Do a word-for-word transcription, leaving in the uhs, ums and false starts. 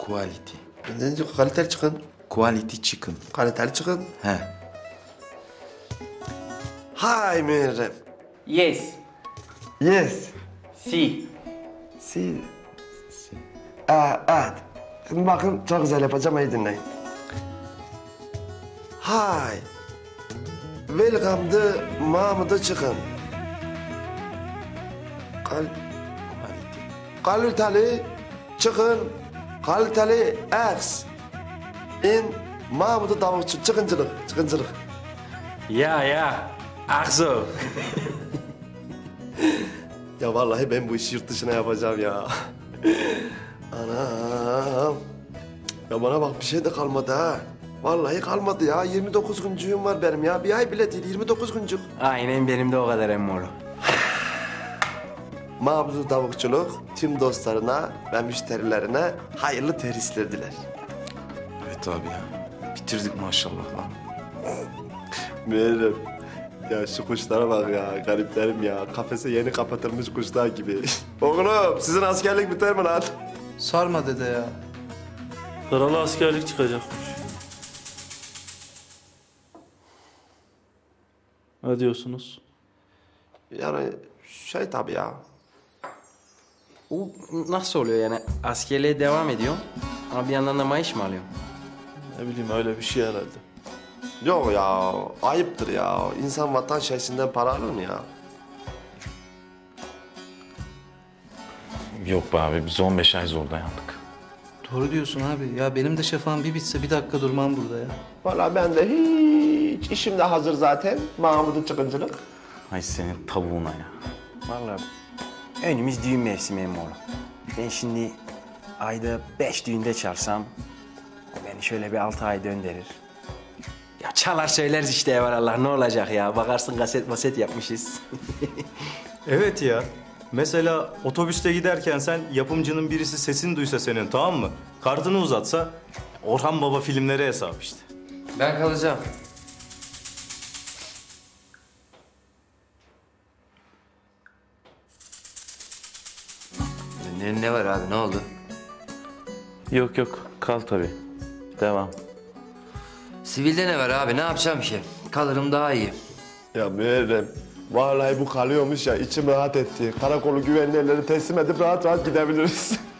Quality. Ne diyor? Kaliteli çıkın. Quality chicken. Kaliteli çıkın. He. Hi Muharrem. Yes. Yes. Si. Si. Si. Aa, evet. Şimdi bakın çok güzel yapacağım, iyi dinleyin. Hi. Welcome to Mahmut'a çıkın. Kal Quality. kaliteli çıkın. Kaliteli X. In Mahmut'a tavukçu çıkıncılık. Çıkıncılık. Ya ya. Aksu. Ya vallahi ben bu işi yurt dışına yapacağım ya. Anam. Ya bana bak, bir şey de kalmadı ha. Vallahi kalmadı ya. yirmi dokuz güncüğüm var benim ya. Bir ay bile değil, yirmi dokuz güncük. Aynen benim de o kadar emmoğlu. Mahmut'un tavukçuluk tüm dostlarına ve müşterilerine hayırlı terhisler diler. Evet abi ya. Bitirdik maşallah lan. Muharrem. Ya şu kuşlara bak ya, gariplerim ya. Kafese yeni kapatılmış kuşlar gibi. Oğlum, sizin askerlik biter mi lan? Sarma dede ya. Kralı askerlik çıkacakmış. Ne diyorsunuz? Yani şey tabii ya. Bu nasıl oluyor yani? Askerliğe devam ediyorum ama bir yandan da maaş mı alıyorum? Ne bileyim öyle bir şey herhalde. Yok ya, ayıptır ya. İnsan vatan şeysinden para alır mı ya? Yok be abi biz on beş ay zor dayandık. Doğru diyorsun abi. Ya benim de şafağım bir bitse bir dakika durmam burada ya. Vallahi ben de hiç işim de hazır zaten. Mahmut'un çıkıncılık. Ay senin tavuğuna ya. Vallahi önümüz düğün mevsimi emmoğlu. Ben şimdi ayda beş düğünde çalsam o beni şöyle bir altı ay döndürür. Ya çalar söyleriz işte evelallah, ne olacak ya? Bakarsın kaset maset yapmışız. Evet ya. Mesela otobüste giderken sen yapımcının birisi sesini duysa senin, tamam mı? Kartını uzatsa Orhan Baba filmleri hesap işte. Ben kalacağım. Ne, ne var abi, ne oldu? Yok yok kal tabii. Devam. Sivilde ne var abi, ne yapacağım ki? Kalırım daha iyi. Ya Muharrem, vallahi bu kalıyormuş ya, içim rahat etti. Karakolu güvenli elleri teslim edip rahat rahat gidebiliriz.